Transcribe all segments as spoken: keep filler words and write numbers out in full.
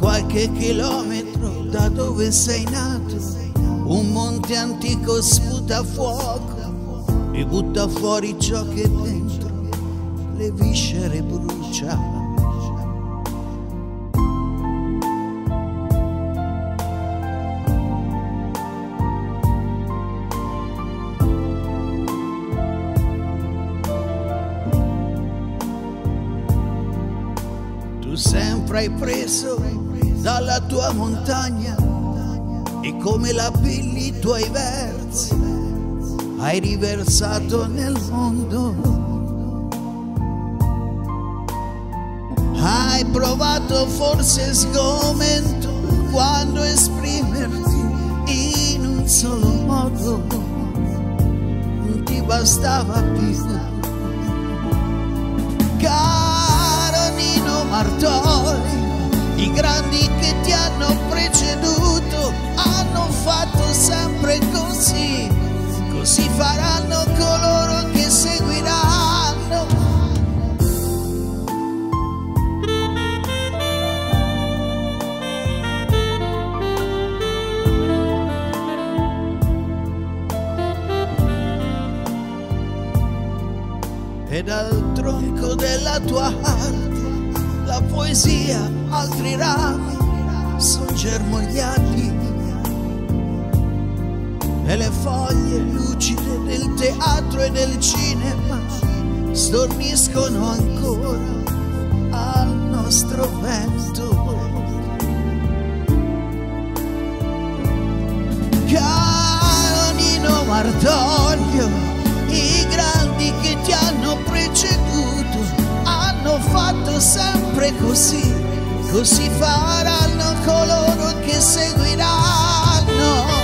qualche chilometro da dove sei nato, un monte antico sputa fuoco e butta fuori ciò che dentro le viscere brucia. Tu sempre hai preso dalla tua montagna e come la pilli i tuoi versi hai riversato nel mondo. Hai provato forse sgomento quando esprimerti in un solo modo non ti bastava più. Caro Nino Martoli, i grandi che ti hanno preceduto hanno fatto sempre così, così faranno coloro che seguiranno. E dal tronco della tua arte la poesia, altri rami son germogliati e le foglie lucide del teatro e del cinema storniscono ancora al nostro vento. Caro Nino Martolio, i grandi che ti hanno preceduto hanno fatto sempre così, così faranno coloro che seguiranno.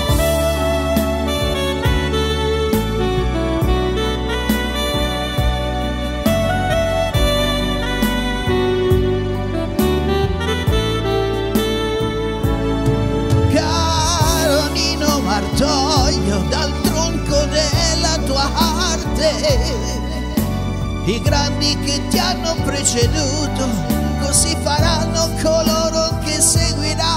Caro Nino Martolio, dal tronco della tua arte, i grandi che ti hanno preceduto, così faranno coloro che seguiranno.